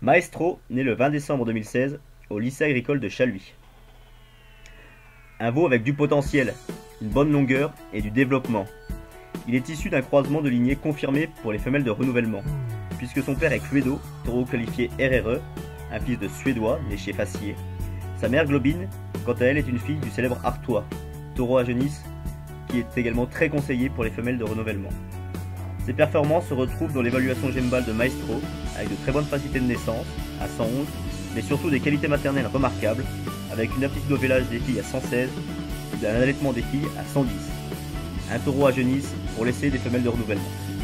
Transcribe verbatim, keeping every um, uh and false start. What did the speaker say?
Maestro naît le vingt décembre deux mille seize au lycée agricole de Challuy. Un veau avec du potentiel, une bonne longueur et du développement. Il est issu d'un croisement de lignées confirmé pour les femelles de renouvellement, puisque son père est Cluedo, taureau qualifié R R E, un fils de Suédois né chez Fassier. Sa mère Globine, quant à elle, est une fille du célèbre Artois, taureau à Genisse, qui est également très conseillé pour les femelles de renouvellement. Ses performances se retrouvent dans l'évaluation Gembal de Maestro, avec de très bonnes facilités de naissance, à cent onze, mais surtout des qualités maternelles remarquables, avec une aptitude au vélage des filles à cent seize et un allaitement des filles à cent dix. Un taureau à Genisse pour laisser des femelles de renouvellement.